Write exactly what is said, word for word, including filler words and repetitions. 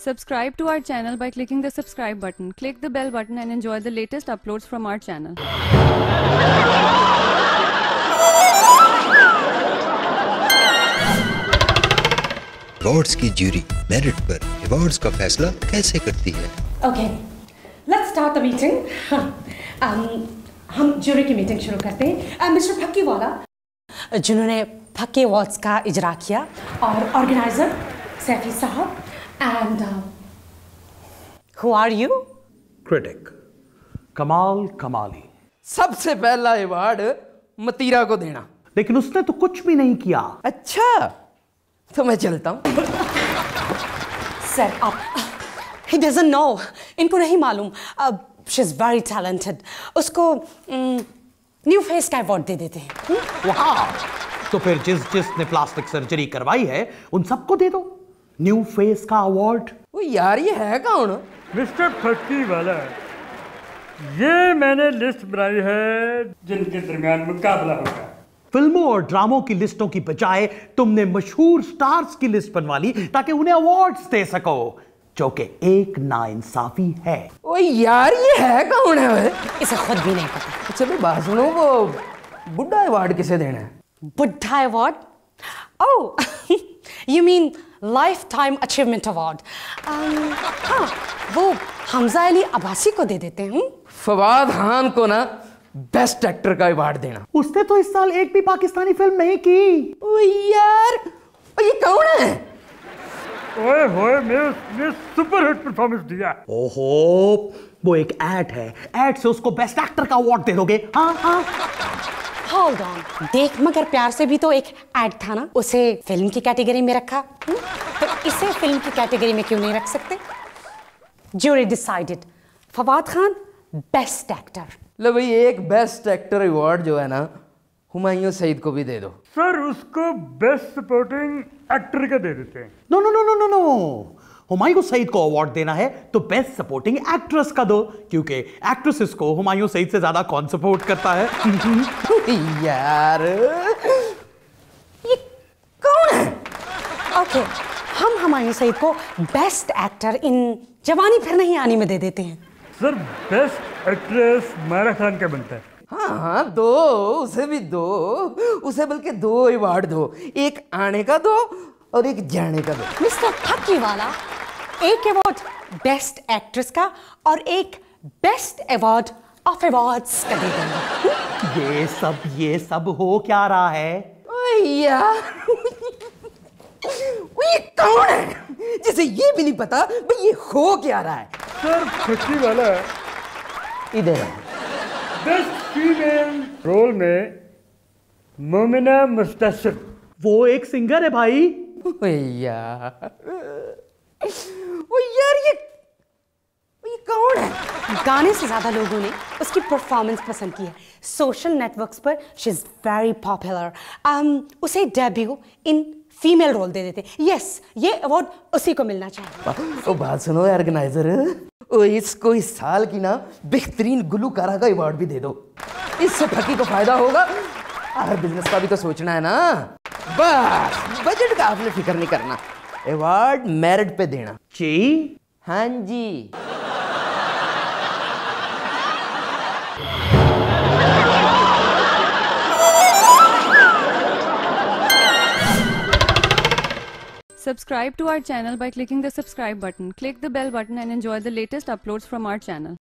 Subscribe to our channel by clicking the subscribe button. Click the bell button and enjoy the latest uploads from our channel. Awards की jury merit पर awards का फैसला कैसे करती है? Okay, let's start the meeting. um, हम jury की meeting शुरू करते हैं. uh, मिस्टर फक्कीवाला, जिन्होंने फक्की अवार्ड्स का इजरा किया, और ऑर्गेनाइजर सैफी साहब, and uh, who are you? Critic Kamal Kamali. सबसे पहला अवार्ड मतीरा को देना. लेकिन उसने तो कुछ भी नहीं किया. अच्छा, तो मैं चलता हूँ. सर आप, he doesn't know, इनको नहीं मालूम. uh, she's very talented. उसको न्यू फेस का अवार्ड दे देते हैं. वाह, तो फिर जिस जिसने प्लास्टिक सर्जरी करवाई है उन सबको दे दो न्यू फेस का अवार्ड. वो यार ये है कौन? मिस्टर फक्की वाला, ये मैंने लिस्ट बनाई है जिनके दरमियान मुकाबला होगा. फिल्मों और ड्रामों की लिस्टों की बजाय तुमने मशहूर स्टार्स की लिस्ट बनवा ली ताकि उन्हें अवार्ड्स दे सको, जो कि एक नाइंसाफी है. ओ यार ये है कौन है? इसे खुद भी नहीं पता. अच्छा तो बात सुनो, वो बुड्ढा अवार्ड किसे देना है? बुड्ढा award? Oh, you mean lifetime achievement award. हाँ, वो हमजा अली अब्बासी को दे देते हैं. फवाद खान को ना बेस्ट एक्टर का अवार्ड देना. उसने तो इस साल एक भी पाकिस्तानी फिल्म नहीं की. ओ यार, ओ ये कौन है? ओए होए, मैं उसने सुपर हिट परफॉर्मेंस दिया. ओहो, वो एक एड है. एड से उसको बेस्ट एक्टर का अवार्ड दे दोगे? हाँ हाँ. Hold on. देख, मगर प्यार से भी तो एक एड था ना. उसे फिल्म की कैटेगरी में रखा, हुँ? तो इसे फिल्म की कैटेगरी में क्यों नहीं रख सकते? Jury decided, Fawad Khan best actor. लो भाई, एक बेस्ट एक्टर अवार्ड जो है ना हुमायूं सईद को भी दे दो. सर उसको बेस्ट सपोर्टिंग एक्टर का दे देते हैं. No no no no no no, Humayun Saeed को अवार्ड देना है तो बेस्ट सपोर्टिंग एक्ट्रेस का दो, क्योंकि एक्ट्रेसेस को हुमायूं सईद से ज्यादा कौन सपोर्ट करता है? यार ये कौन है? ओके, हम हुमायूं सईद को बेस्ट एक्टर इन जवानी फिर नहीं आनी में दे देते हैं. सर बेस्ट एक्ट्रेस मारा खान का बनता है. हाँ हाँ, दो, उसे भी दो. उसे बल्कि दो अवार्ड दो, एक आने का दो और एक जाने का दो. मिस्टर फक्कीवाला, एक अवार्ड बेस्ट एक्ट्रेस का और एक बेस्ट अवार्ड ऑफ अवार्ड्स का दे देंगे. ये सब ये सब हो क्या रहा है? ओए यार, वो ये कौन है जिसे ये भी नहीं पता भाई ये हो क्या रहा है? सर फक्की वाला इधर बेस्ट फीमेल रोल में मोमिना मुस्तसिर. वो एक सिंगर है भाई. ओ यार, ओ यार ये ये कौन है? गाने से ज्यादा लोगों ने उसकी परफॉर्मेंस पसंद की है. सोशल नेटवर्क्स पर शी इज वेरी पॉपुलर. उसे डेब्यू इन फीमेल रोल दे देते. यस, ये अवार्ड उसी को मिलना चाहिए. ओ बात सुनो ऑर्गेनाइजर, ओ इसको इस साल की ना बेहतरीन गुलकारा का अवार्ड भी दे दो. इससे फकी को फायदा होगा. हर बिजनेस का भी तो सोचना है ना. बस बजट का आपने फिक्र नहीं करना, अवार्ड मेरिट पे देना. जी हाँ जी. Subscribe to our channel by clicking the subscribe button. Click the bell button and enjoy the latest uploads from our channel.